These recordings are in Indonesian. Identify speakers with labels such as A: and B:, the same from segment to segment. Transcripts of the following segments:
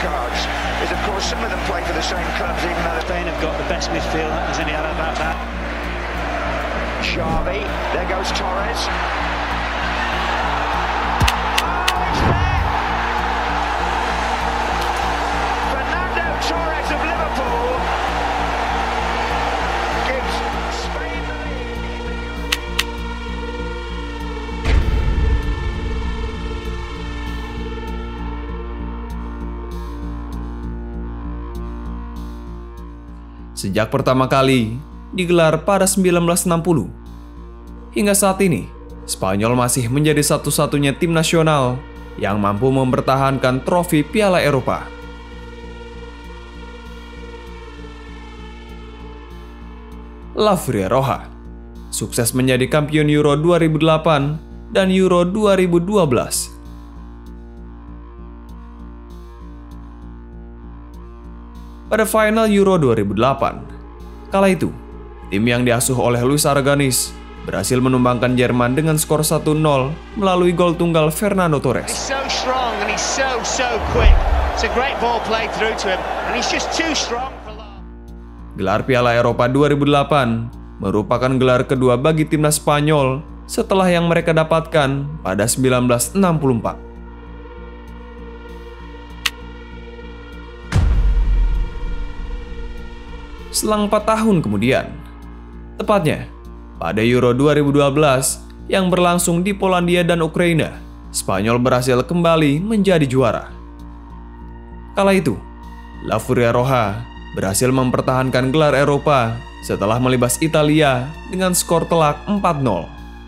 A: cards is, of course, some of them play for the same clubs, even though
B: Spain have got the best midfield. There's any doubt about that.
A: Xavi, there goes Torres. Fernando Torres of Liverpool gives Spain the lead.
C: Sejak pertama kali digelar pada 1960, hingga saat ini, Spanyol masih menjadi satu-satunya tim nasional yang mampu mempertahankan trofi Piala Eropa. La Furia Roja sukses menjadi kampion Euro 2008 dan Euro 2012. Pada final Euro 2008, kala itu, tim yang diasuh oleh Luis Aragonés berhasil menumbangkan Jerman dengan skor 1-0 melalui gol tunggal Fernando Torres. Gelar Piala Eropa 2008 merupakan gelar kedua bagi timnas Spanyol setelah yang mereka dapatkan pada 1964. Selang 4 tahun kemudian, tepatnya pada Euro 2012 yang berlangsung di Polandia dan Ukraina, Spanyol berhasil kembali menjadi juara. Kala itu, La Furia Roja berhasil mempertahankan gelar Eropa setelah melibas Italia dengan skor telak 4-0.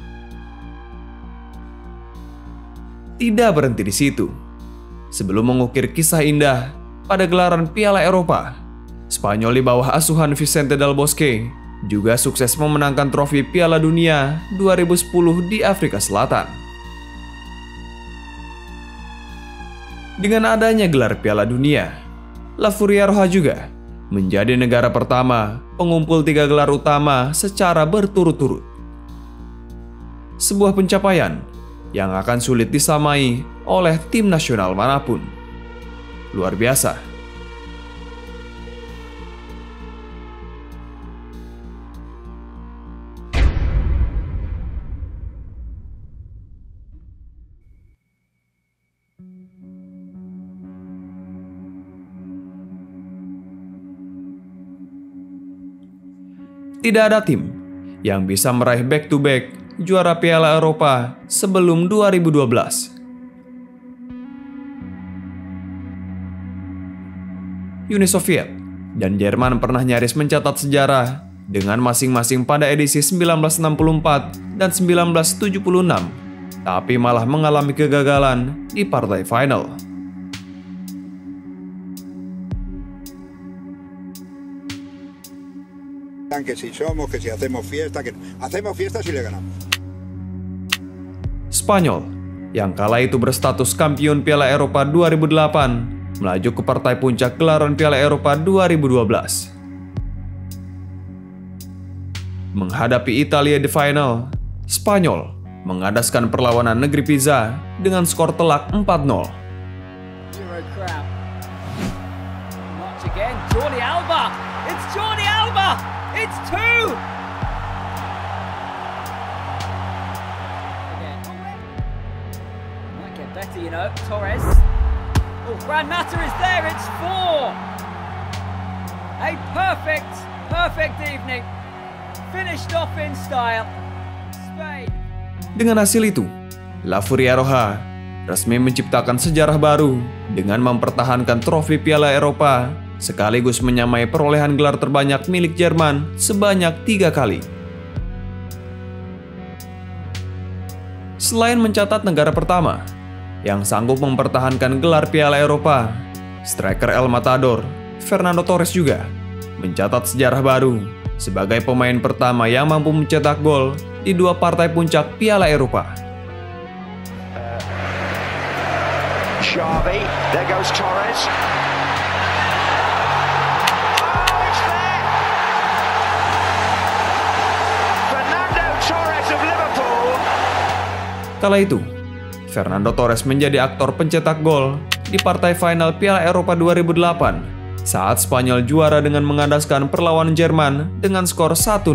C: Tidak berhenti di situ. Sebelum mengukir kisah indah pada gelaran Piala Eropa, Spanyol di bawah asuhan Vicente Del Bosque juga sukses memenangkan trofi Piala Dunia 2010 di Afrika Selatan. Dengan adanya gelar Piala Dunia, La Furia Roja juga menjadi negara pertama pengumpul 3 gelar utama secara berturut-turut. Sebuah pencapaian yang akan sulit disamai oleh tim nasional manapun. Luar biasa. Tidak ada tim yang bisa meraih back-to-back juara Piala Eropa sebelum 2012. Uni Soviet dan Jerman pernah nyaris mencatat sejarah dengan masing-masing pada edisi 1964 dan 1976, tapi malah mengalami kegagalan di partai final.
D: Que si somos, que si hacemos fiesta si le ganamos.
C: Spanyol, yang kala itu berstatus kampion Piala Eropa 2008, melaju ke partai puncak gelaran Piala Eropa 2012. Menghadapi Italia di final, Spanyol mengandaskan perlawanan negeri Pisa dengan skor telak 4-0.
E: Jordi Alba! It's Jordi Alba! It's 2! Might get better, you know. Torres. Oh, Gran Mata is there. It's 4. A perfect evening. Finished off in style. Spain.
C: Dengan hasil itu, La Furia Roja resmi menciptakan sejarah baru dengan mempertahankan trofi Piala Eropa sekaligus menyamai perolehan gelar terbanyak milik Jerman sebanyak 3 kali. Selain mencatat negara pertama yang sanggup mempertahankan gelar Piala Eropa, striker El Matador, Fernando Torres juga mencatat sejarah baru sebagai pemain pertama yang mampu mencetak gol di 2 partai puncak Piala Eropa.
A: Xavi, there goes Torres.
C: Kala itu, Fernando Torres menjadi aktor pencetak gol di partai final Piala Eropa 2008 saat Spanyol juara dengan mengandaskan perlawanan Jerman dengan skor 1-0.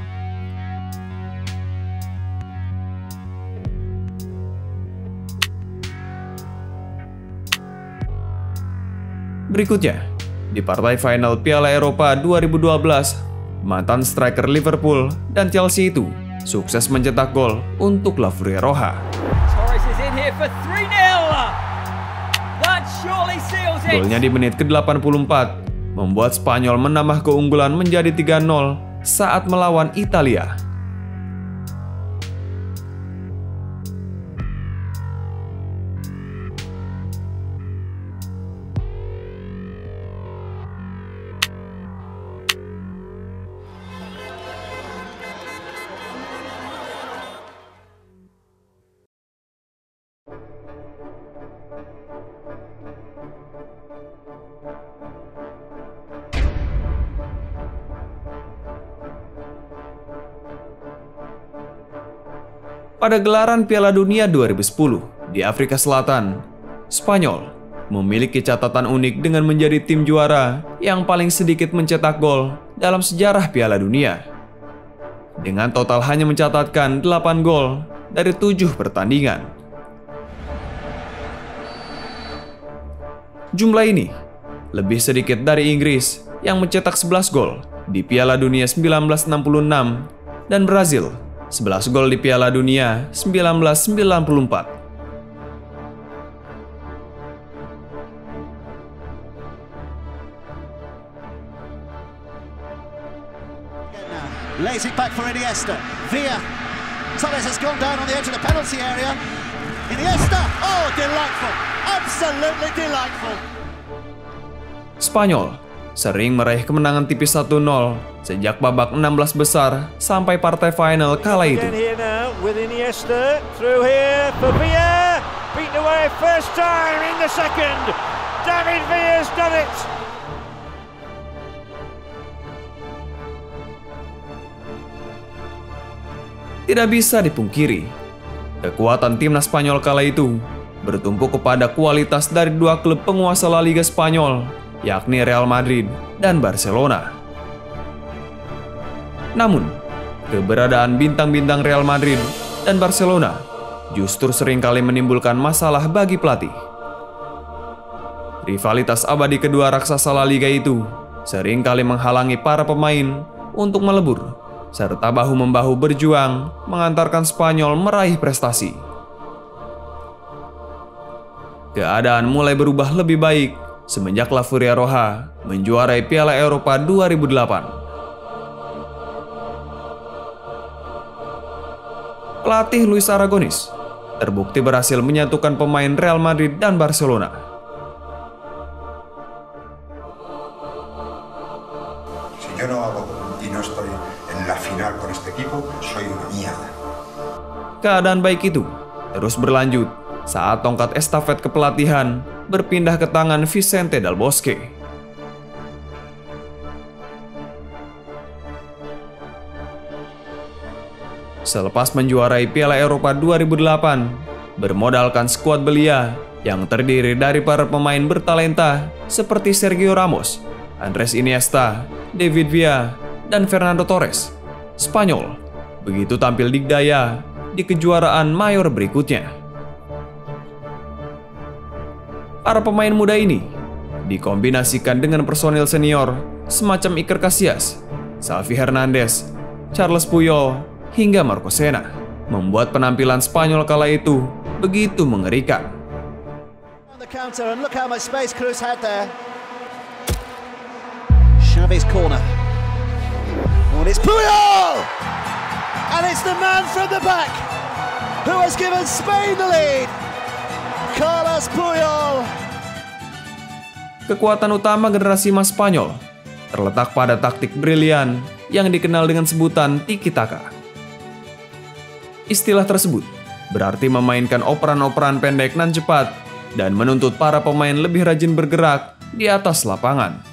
C: Berikutnya, di partai final Piala Eropa 2012, mantan striker Liverpool dan Chelsea itu sukses mencetak gol untuk La Furia Roja.
E: Torres is in here for 3-0. That surely seals it.
C: Golnya di menit ke-84 membuat Spanyol menambah keunggulan menjadi 3-0 saat melawan Italia. Pada gelaran Piala Dunia 2010 di Afrika Selatan, Spanyol memiliki catatan unik dengan menjadi tim juara yang paling sedikit mencetak gol dalam sejarah Piala Dunia. Dengan total hanya mencatatkan 8 gol dari 7 pertandingan. Jumlah ini lebih sedikit dari Inggris yang mencetak 11 gol di Piala Dunia 1966 dan Brazil 11 gol di Piala Dunia 1994.
F: Lays it back for Iniesta. Villa. Torres has gone down on the edge of the penalty area. Iniesta. Oh, delightful. Absolutely delightful.
C: Spanyol sering meraih kemenangan tipis 1-0 sejak babak 16 besar sampai partai final kala itu.
B: Here now with Iniesta through here for Villa, beaten away first time in the second. David Villa's done it.
C: Tidak bisa dipungkiri, kekuatan timnas Spanyol kala itu bertumpu kepada kualitas dari dua klub penguasa La Liga Spanyol, yakni Real Madrid dan Barcelona. Namun, keberadaan bintang-bintang Real Madrid dan Barcelona justru seringkali menimbulkan masalah bagi pelatih. Rivalitas abadi kedua raksasa La Liga itu seringkali menghalangi para pemain untuk melebur, serta bahu-membahu berjuang mengantarkan Spanyol meraih prestasi. Keadaan mulai berubah lebih baik semenjak La Furia Roja menjuarai Piala Eropa 2008. Pelatih Luis Aragonés terbukti berhasil menyatukan pemain Real Madrid dan Barcelona.
D: Si yo no hago y no estoy en la final con este equipo, soy una mierda.
C: Keadaan baik itu terus berlanjut saat tongkat estafet kepelatihan berpindah ke tangan Vicente Del Bosque. Selepas menjuarai Piala Eropa 2008, bermodalkan skuad belia yang terdiri dari para pemain bertalenta seperti Sergio Ramos, Andrés Iniesta, David Villa, dan Fernando Torres, Spanyol begitu tampil dikdaya di kejuaraan mayor berikutnya. Para pemain muda ini dikombinasikan dengan personil senior semacam Iker Casillas, Xavi Hernandez, Charles Puyol, hingga Marco Senna, membuat penampilan Spanyol kala itu begitu mengerikan.
F: On the counter and look how much space Cruz had there. Xavi's corner. Oh, it's Puyol! And it's the man from the back who has given Spain the lead. Carlos Puyol.
C: Kekuatan utama generasi emas Spanyol terletak pada taktik brilian yang dikenal dengan sebutan tiki-taka. Istilah tersebut berarti memainkan operan-operan pendek dan cepat dan menuntut para pemain lebih rajin bergerak di atas lapangan.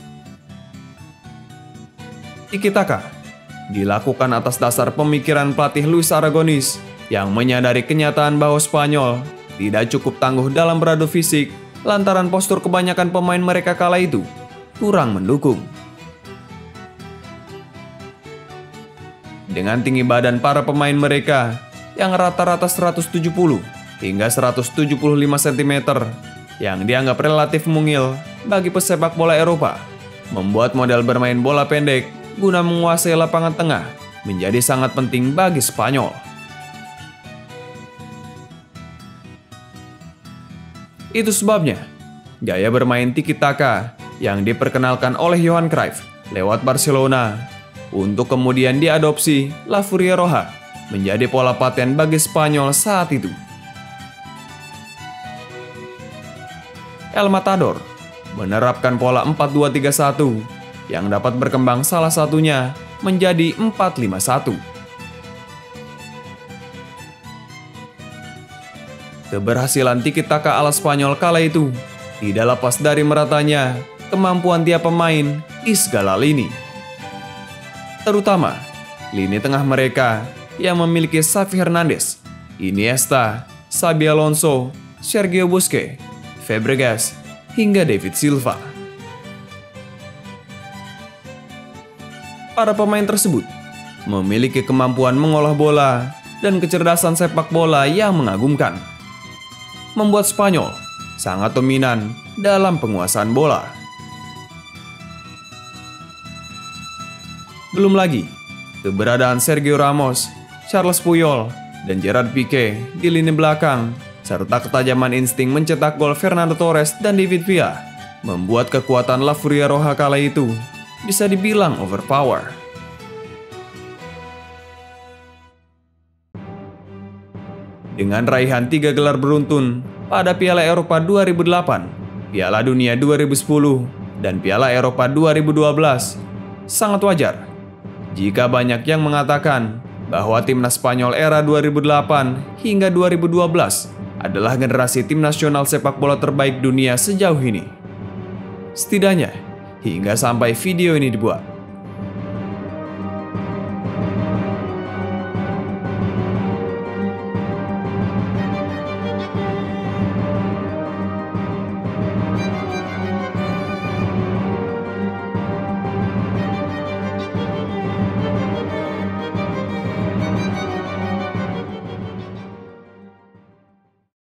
C: Tiki-taka dilakukan atas dasar pemikiran pelatih Luis Aragonés yang menyadari kenyataan bahwa Spanyol tidak cukup tangguh dalam beradu fisik lantaran postur kebanyakan pemain mereka kala itu kurang mendukung. Dengan tinggi badan para pemain mereka yang rata-rata 170 hingga 175 cm yang dianggap relatif mungil bagi pesepak bola Eropa, membuat model bermain bola pendek guna menguasai lapangan tengah menjadi sangat penting bagi Spanyol. Itu sebabnya gaya bermain tiki-taka yang diperkenalkan oleh Johan Cruyff lewat Barcelona untuk kemudian diadopsi La Furia Roja menjadi pola paten bagi Spanyol saat itu. El Matador menerapkan pola 4-2-3-1 yang dapat berkembang salah satunya menjadi 4-5-1. Keberhasilan tiki-taka ala Spanyol kala itu tidak lepas dari meratanya kemampuan tiap pemain di segala lini. Terutama lini tengah mereka yang memiliki Xavi Hernandez, Iniesta, Xabi Alonso, Sergio Busquets, Fabregas, hingga David Silva. Para pemain tersebut memiliki kemampuan mengolah bola dan kecerdasan sepak bola yang mengagumkan, membuat Spanyol sangat dominan dalam penguasaan bola. Belum lagi keberadaan Sergio Ramos, Charles Puyol, dan Gerard Piqué di lini belakang, serta ketajaman insting mencetak gol Fernando Torres dan David Villa, membuat kekuatan La Furia Roja kala itu bisa dibilang overpower. Dengan raihan 3 gelar beruntun pada Piala Eropa 2008, Piala Dunia 2010, dan Piala Eropa 2012, sangat wajar jika banyak yang mengatakan bahwa timnas Spanyol era 2008 hingga 2012 adalah generasi tim nasional sepak bola terbaik dunia sejauh ini. Setidaknya hingga sampai video ini dibuat.